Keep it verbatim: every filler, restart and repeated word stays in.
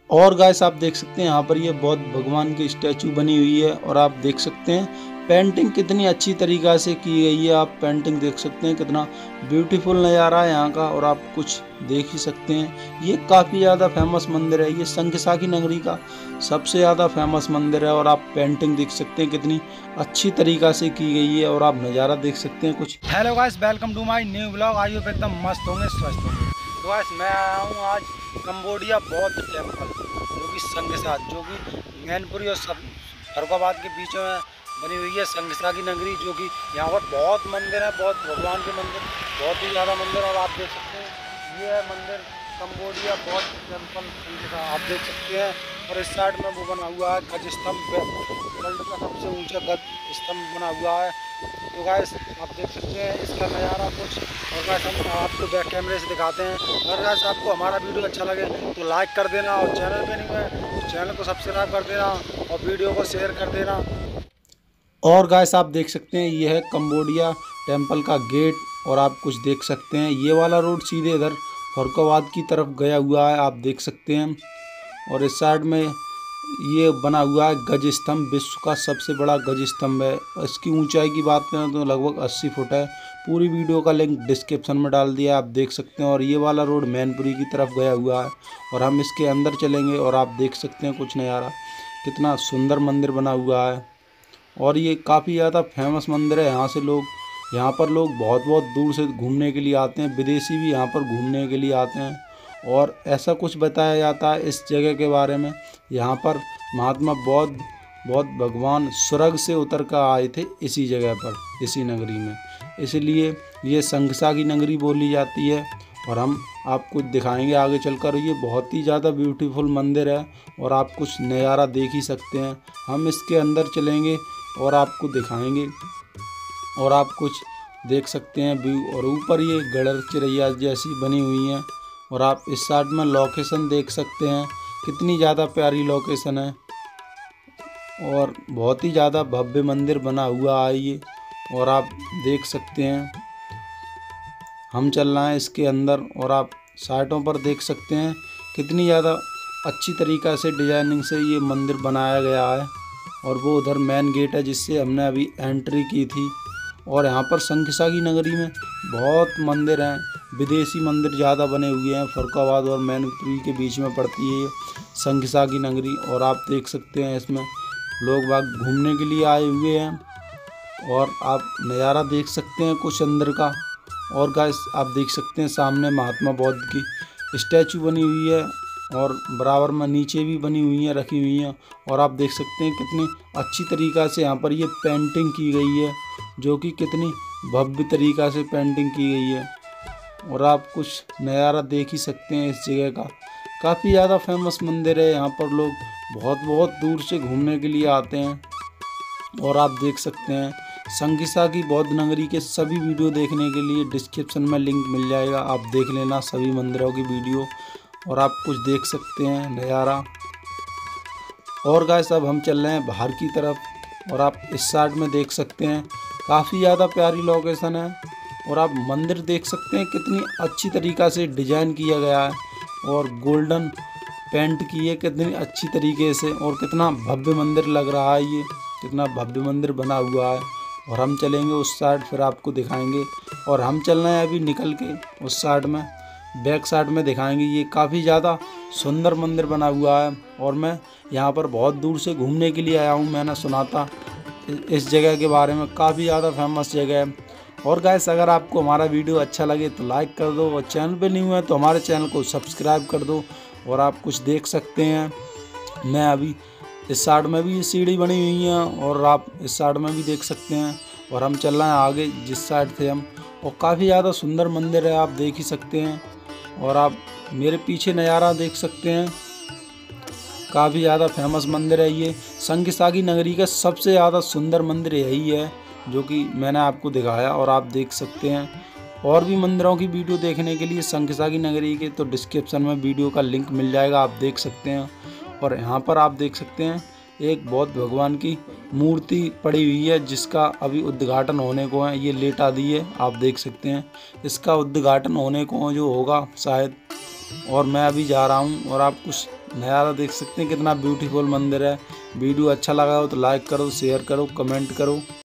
और गाइस आप देख सकते हैं यहाँ पर ये बौद्ध भगवान की स्टैचू बनी हुई है और आप देख सकते हैं पेंटिंग कितनी अच्छी तरीक़ा से की गई है। आप पेंटिंग देख सकते हैं कितना ब्यूटीफुल नज़ारा है यहाँ का और आप कुछ देख ही सकते हैं। ये काफ़ी ज़्यादा फेमस मंदिर है, ये संखसाकी नगरी का सबसे ज़्यादा फेमस मंदिर है और आप पेंटिंग देख सकते हैं कितनी अच्छी तरीक़ा से की गई है और आप नज़ारा देख सकते हैं कुछ। Hello guys, welcome to my new blog. I hope एकदम मस्त होंगे, स्वस्थ होंगे। तो गाइस मैं आया हूँ आज कंबोडिया बौद्ध टेम्पल, जो कि संखसाकी जो कि मैनपुरी और फर्रुखाबाद के बीच में बनी हुई है संखसाकी नगरी, जो कि यहाँ पर बहुत मंदिर है, बहुत भगवान के मंदिर, बहुत ही ज़्यादा मंदिर। और आप देख सकते हैं ये है मंदिर कंबोडिया बौद्ध टेम्पल संखसाकी, आप देख सकते हैं। और इस साइड में वो बना हुआ है गज स्तंभ, वर्ल्ड का सबसे ऊंचा गज स्तंभ बना हुआ है। तो गाइस आप देख सकते हैं इसका नज़ारा कुछ। और गाइस हम आपको बैक कैमरे से दिखाते हैं। अगर गाइस आपको हमारा वीडियो अच्छा लगे तो लाइक कर देना, और चैनल पे नहीं है तो चैनल को सब्सक्राइब कर देना और वीडियो को शेयर कर देना। और गाइस आप देख सकते हैं ये है कंबोडिया टेम्पल का गेट और आप कुछ देख सकते हैं ये वाला रोड सीधे इधर फर्रुखाबाद की तरफ गया हुआ है, आप देख सकते हैं। और इस साइड में ये बना हुआ है गज स्तंभ, विश्व का सबसे बड़ा गज स्तंभ है। इसकी ऊंचाई की बात करें तो लगभग अस्सी फुट है। पूरी वीडियो का लिंक डिस्क्रिप्शन में डाल दिया, आप देख सकते हैं। और ये वाला रोड मैनपुरी की तरफ गया हुआ है और हम इसके अंदर चलेंगे और आप देख सकते हैं कुछ नज़ारा, कितना सुंदर मंदिर बना हुआ है। और ये काफ़ी ज़्यादा फेमस मंदिर है, यहाँ से लोग यहाँ पर लोग बहुत बहुत दूर से घूमने के लिए आते हैं, विदेशी भी यहाँ पर घूमने के लिए आते हैं। और ऐसा कुछ बताया जाता है इस जगह के बारे में, यहाँ पर महात्मा बौद्ध बौद्ध भगवान स्वर्ग से उतर कर आए थे इसी जगह पर, इसी नगरी में, इसलिए ये संखसाकी नगरी बोली जाती है। और हम आपको दिखाएंगे आगे चलकर, ये बहुत ही ज़्यादा ब्यूटीफुल मंदिर है और आप कुछ नज़ारा देख ही सकते हैं। हम इसके अंदर चलेंगे और आपको दिखाएंगे और आप कुछ देख सकते हैं व्यू। और ऊपर ये गड़र चिड़ैया जैसी बनी हुई हैं और आप इस साइड में लोकेशन देख सकते हैं, कितनी ज़्यादा प्यारी लोकेशन है और बहुत ही ज़्यादा भव्य मंदिर बना हुआ है ये। और आप देख सकते हैं हम चल रहे हैं इसके अंदर और आप साइडों पर देख सकते हैं कितनी ज़्यादा अच्छी तरीक़ा से डिजाइनिंग से ये मंदिर बनाया गया है। और वो उधर मेन गेट है जिससे हमने अभी एंट्री की थी। और यहाँ पर संखसाकी नगरी में बहुत मंदिर हैं, विदेशी मंदिर ज़्यादा बने हुए हैं। फर्रुखाबाद और मैनपुरी के बीच में पड़ती है ये संखसाकी नगरी। और आप देख सकते हैं इसमें लोग बाग घूमने के लिए आए हुए हैं और आप नज़ारा देख सकते हैं कुछ अंदर का। और गाइस आप देख सकते हैं सामने महात्मा बौद्ध की स्टैचू बनी हुई है और बराबर में नीचे भी बनी हुई हैं, रखी हुई हैं। और आप देख सकते हैं कितनी अच्छी तरीक़ा से यहाँ पर ये पेंटिंग की गई है, जो कि कितनी भव्य तरीक़ा से पेंटिंग की गई है। और आप कुछ नज़ारा देख ही सकते हैं इस जगह का, काफ़ी ज़्यादा फेमस मंदिर है। यहाँ पर लोग बहुत बहुत दूर से घूमने के लिए आते हैं। और आप देख सकते हैं संखसाकी बौद्ध नगरी के सभी वीडियो देखने के लिए डिस्क्रिप्शन में लिंक मिल जाएगा, आप देख लेना सभी मंदिरों की वीडियो और आप कुछ देख सकते हैं नज़ारा। और गाइस अब हम चल रहे हैं बाहर की तरफ और आप इस साइड में देख सकते हैं काफ़ी ज़्यादा प्यारी लोकेशन है। और आप मंदिर देख सकते हैं कितनी अच्छी तरीक़ा से डिजाइन किया गया है और गोल्डन पेंट की है कितनी अच्छी तरीके से। और कितना भव्य मंदिर लग रहा है, ये कितना भव्य मंदिर बना हुआ है। और हम चलेंगे उस साइड, फिर आपको दिखाएंगे। और हम चल रहे हैं अभी निकल के उस साइड में, बैक साइड में दिखाएंगे। ये काफ़ी ज़्यादा सुंदर मंदिर बना हुआ है और मैं यहाँ पर बहुत दूर से घूमने के लिए आया हूँ। मैंने सुना था इस जगह के बारे में, काफ़ी ज़्यादा फेमस जगह है। और गाइस अगर आपको हमारा वीडियो अच्छा लगे तो लाइक कर दो, और चैनल पे नहीं हुआ है तो हमारे चैनल को सब्सक्राइब कर दो। और आप कुछ देख सकते हैं, मैं अभी इस साइड में भी सीढ़ी बनी हुई है और आप इस साइड में भी देख सकते हैं। और हम चल रहे हैं आगे जिस साइड थे हम, और काफ़ी ज़्यादा सुंदर मंदिर है, आप देख ही सकते हैं। और आप मेरे पीछे नज़ारा देख सकते हैं, काफ़ी ज़्यादा फेमस मंदिर है ये। संखसाकी नगरी का सबसे ज़्यादा सुंदर मंदिर यही है जो कि मैंने आपको दिखाया और आप देख सकते हैं। और भी मंदिरों की वीडियो देखने के लिए संखसाकी नगरी के तो डिस्क्रिप्शन में वीडियो का लिंक मिल जाएगा, आप देख सकते हैं। और यहाँ पर आप देख सकते हैं एक बौद्ध भगवान की मूर्ति पड़ी हुई है जिसका अभी उद्घाटन होने को है, ये लेटा दी है, आप देख सकते हैं। इसका उद्घाटन होने को जो होगा शायद। और मैं अभी जा रहा हूँ और आप कुछ नज़ारा देख सकते हैं, कितना ब्यूटीफुल मंदिर है। वीडियो अच्छा लगा हो तो लाइक करो, शेयर करो, कमेंट करो।